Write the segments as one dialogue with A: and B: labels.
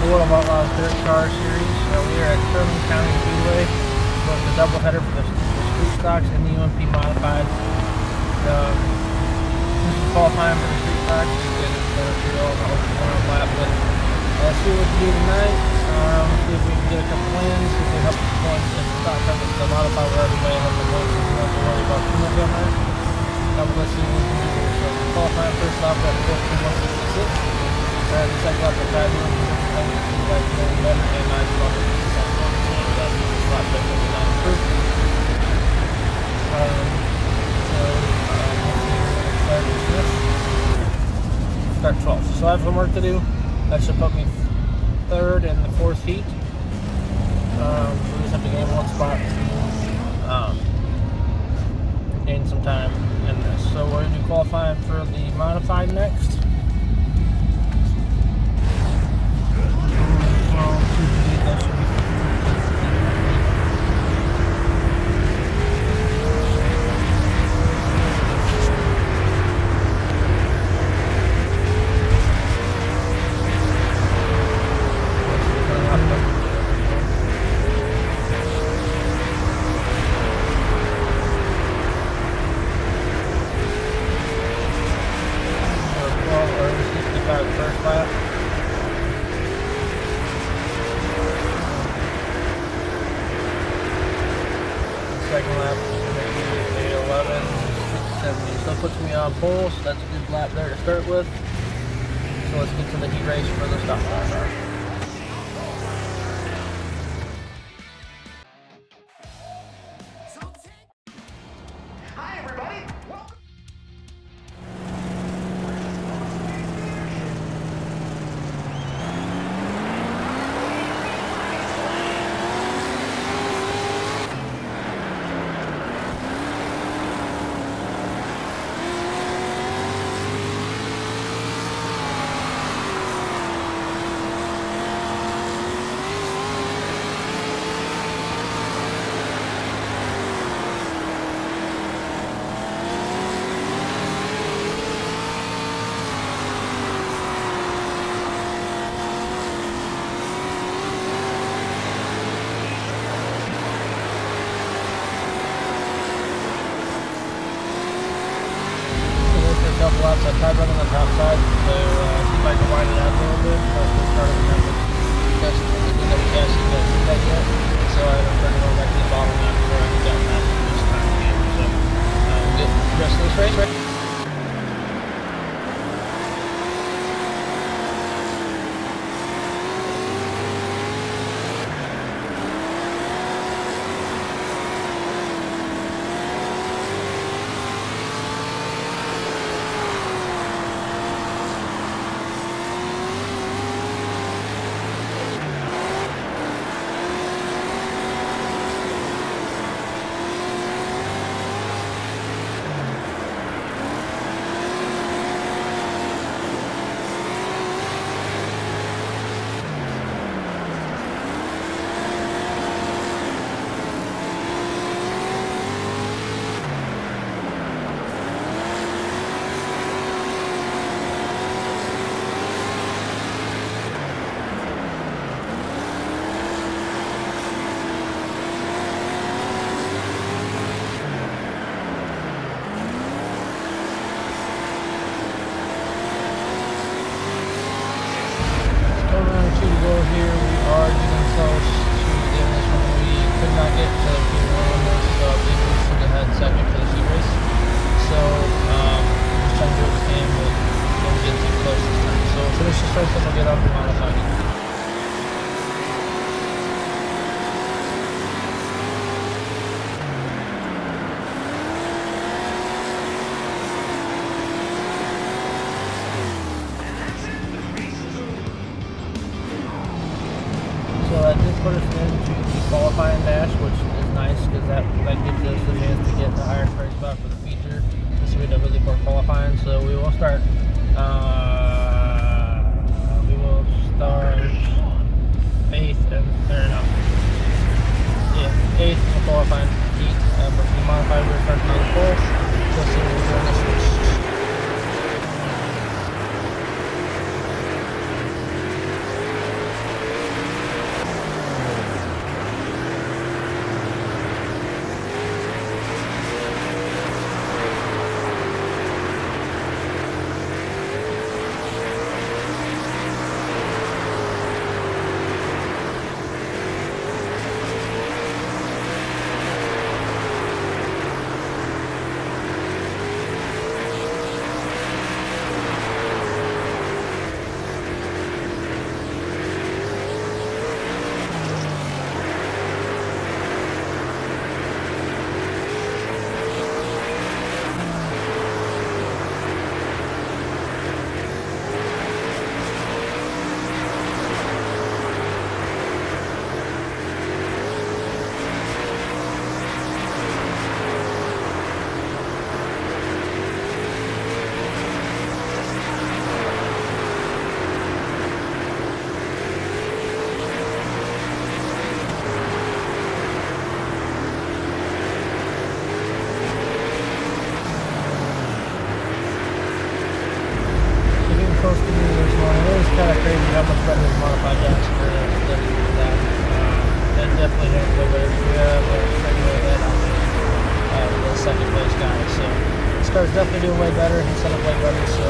A: World of Outlaws Dirt Car Series. We are at Sterling County Speedway with the doubleheader for the street stocks and the UMP modifieds. This is qualifying for the street stocks. You can go on the open lap, but let's see what we can do tonight. See if we can get a couple wins, see if we help the points in the stock cover the modified where everybody has the points. We don't have to worry about too much on that. Let's see what we can do here. So qualifying first lap at 14.166. The second lap at 5 minutes, like going better, and I thought it was a lot better than that improved. Let's see, start 12th. So I have some work to do. That should put me third in the fourth heat. We just have to gain one spot to gain some time in this. So we're going to do qualifying for the modified next. That should be first lap. Second lap is going to be a 11.670. So it puts me on pole, so that's a good lap there to start with. So let's get to the heat race for the stop car.
B: Hi everybody! Welcome! Couple laps. I tried running on the top side, so see if I can wind it out a little bit. But we'll start with another test. We didn't have a casting that did that yet, so I haven't started going back to the bottom now before I can get that this time again. So we'll get the rest of this race right. Here we are getting close to the end of this one. We could not get to P1 on this, so I believe we should have had second for the heat race. So just trying to do what we can, but don't get too close this time. So finish this race and we'll get up and modify it. So that did put us into the qualifying dash, which is nice because that gives us a chance to get the higher price spot for the feature. So we had a really poor qualifying. So we will start. Eighth and eighth in the qualifying heat. But for the modified, we're starting on the pole. So let's see what we're doing this race.
A: close to me this morning. It was kind of crazy how much better the modified gas than that. That definitely went way better. We went straight away ahead on the second place guy. So this car's definitely doing way better. He set up way better. So.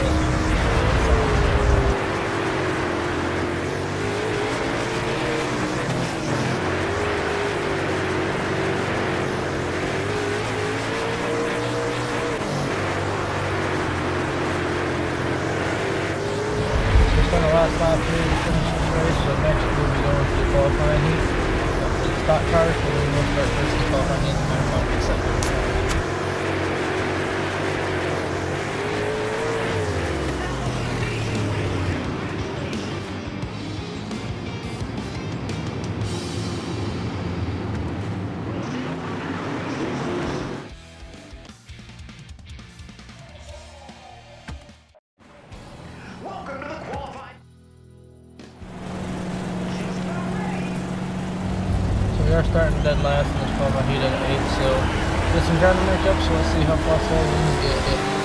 A: Last lap here to finish this race, so next we'll be going to the qualifying heat for the stock cars, and then we'll start racing the qualifying heat and then we'll get second. We are starting dead last in this qualifying heat at 8, so get some ground to make up, so let's see how far forward we can get.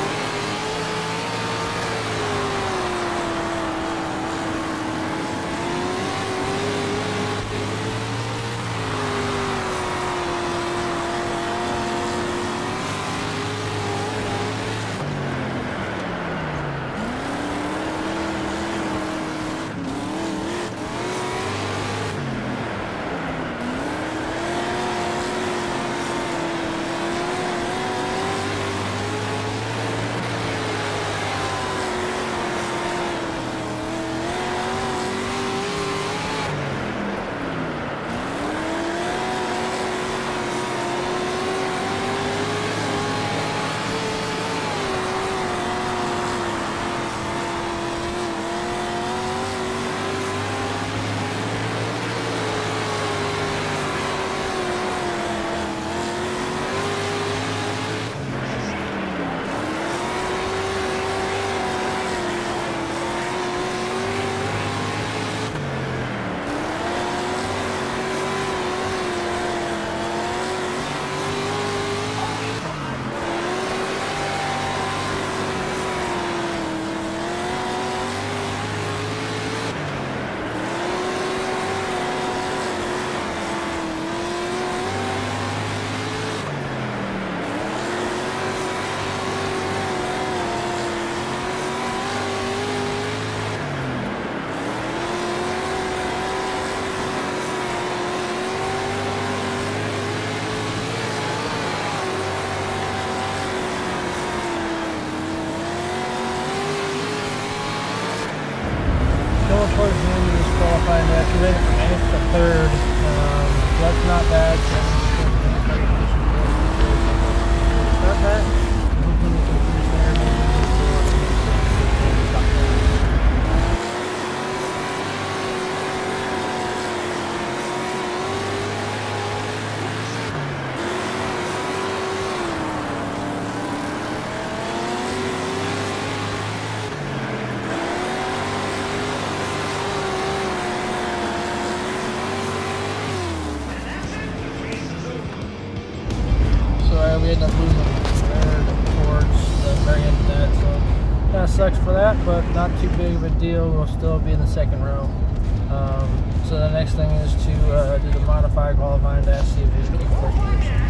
A: Towards the end of this qualifying match, we made it from 8th to 3rd. So that's not bad. Start that. Hopefully we can finish there. We ended up losing third towards the very end of that, so kind of sucks for that, but not too big of a deal. We'll still be in the second row. So the next thing is to do the modified qualifying dash, see if we can keep first position.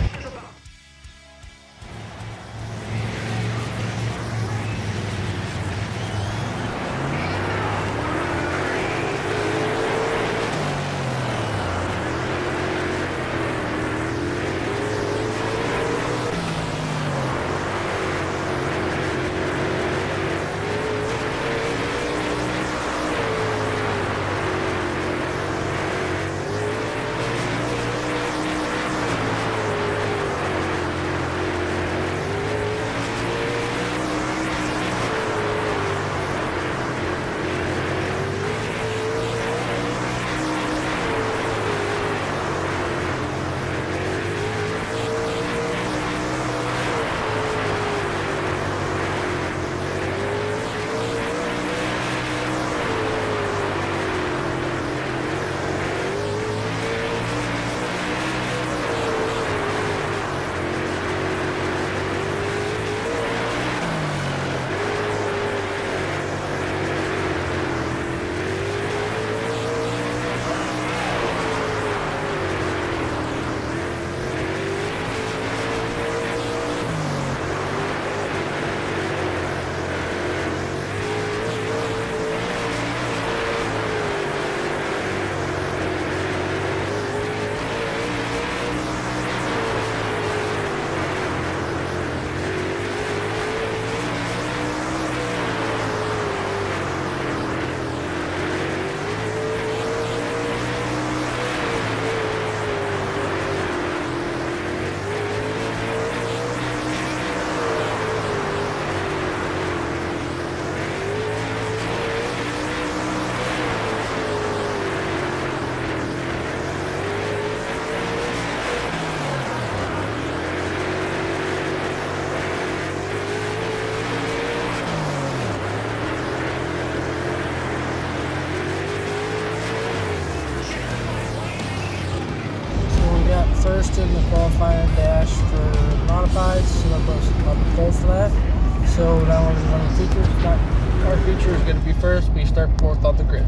A: listed in the qualifying dash for modifieds, so I'll put both for that. So now we're going to run the features. Our feature is going to be first. We start fourth on the grid.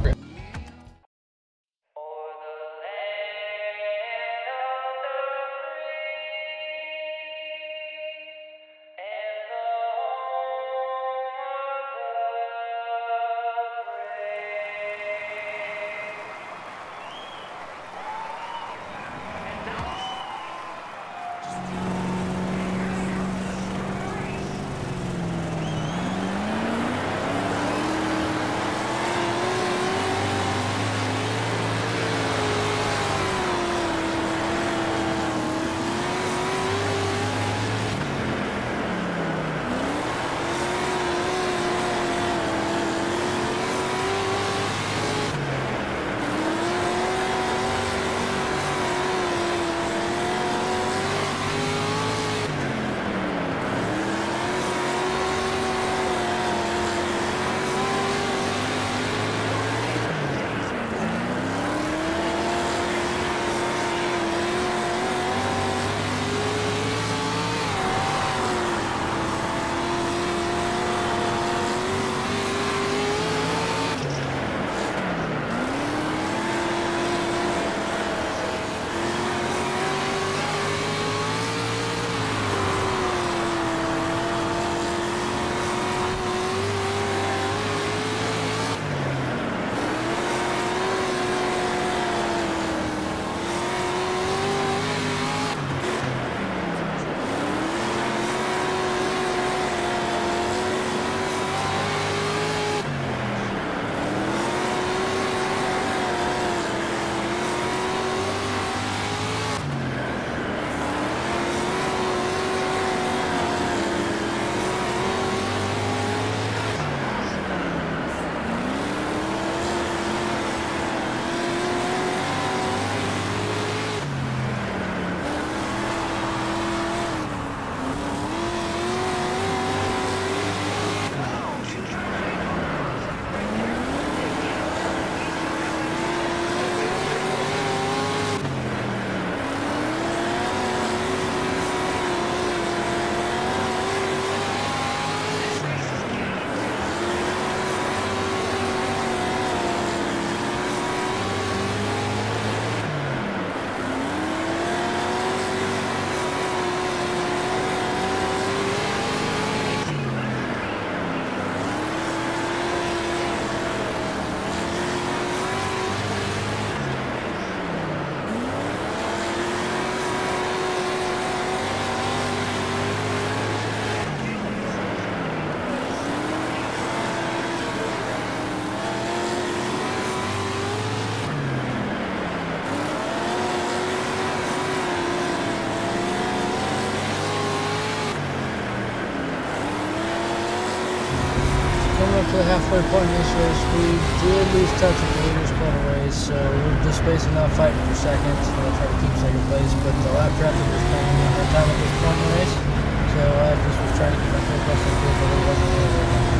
A: To the halfway point in this race, we did lose touch with the leaders pulling away, so we're just basically not fighting for seconds. We'll try to keep second place, but the lap traffic was playing a hard time at this point in the race, so I just was trying to keep my third place in the field, but it wasn't really working.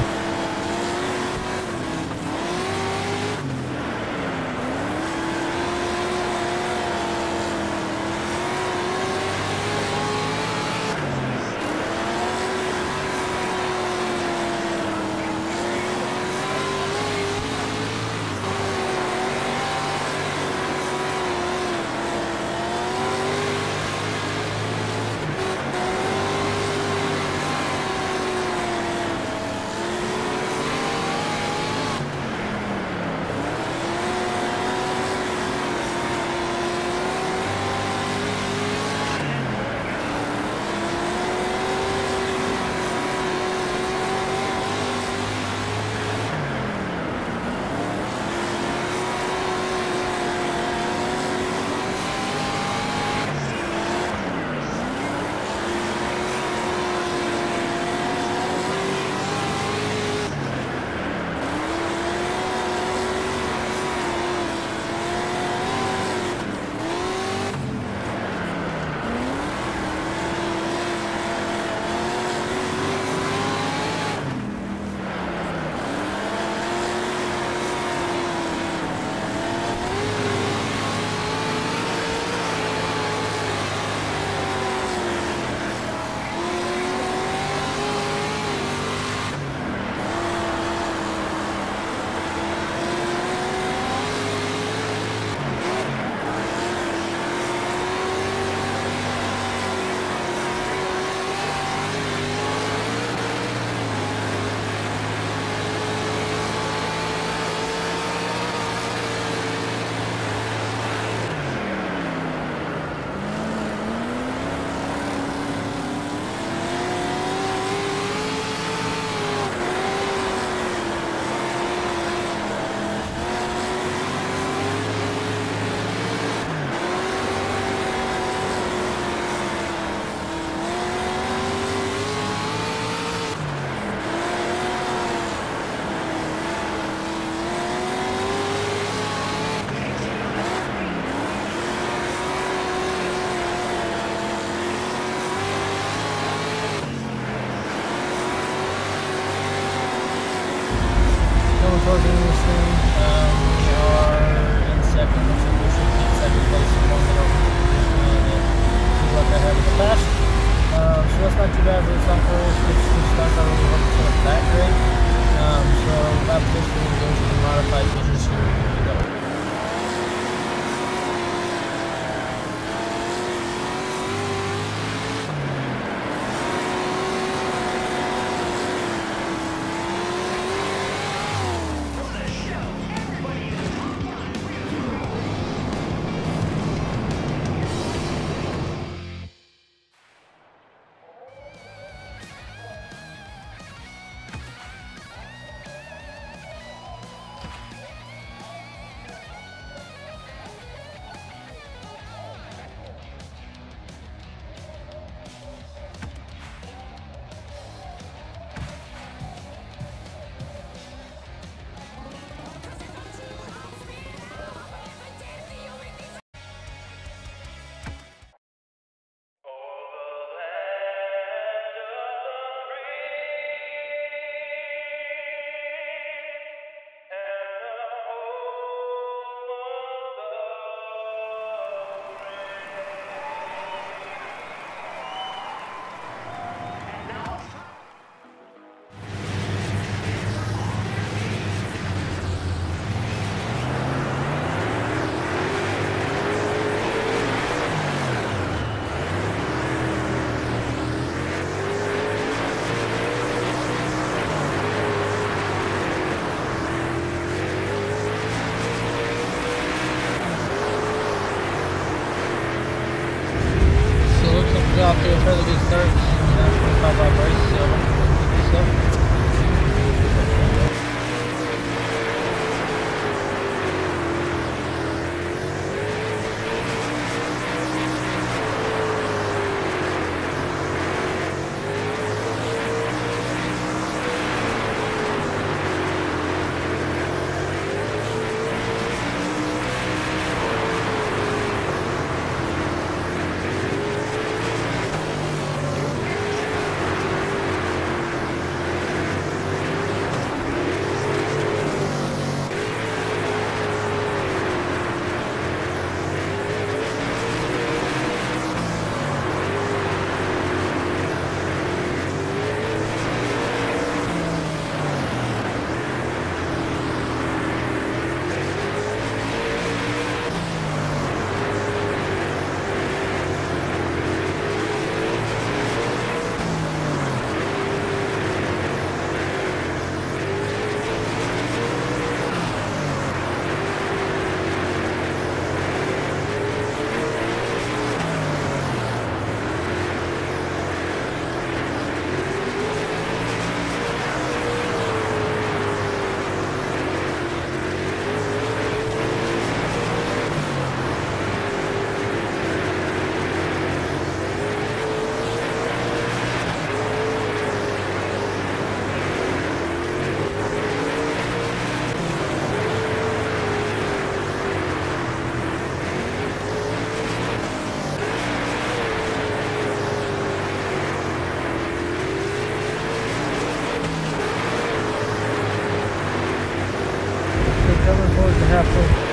A: coming towards the end of this thing. We are in second, so we should keep second place as long as we don't do like I have in the past. So that's not too bad for the summer race. It's two starts I really wasn't sort of that great. So after this, we're going to go to the modified features here. Here we go. Off to a fairly good start. 25 lap race, so hopefully we can keep this up. Coming towards the halfway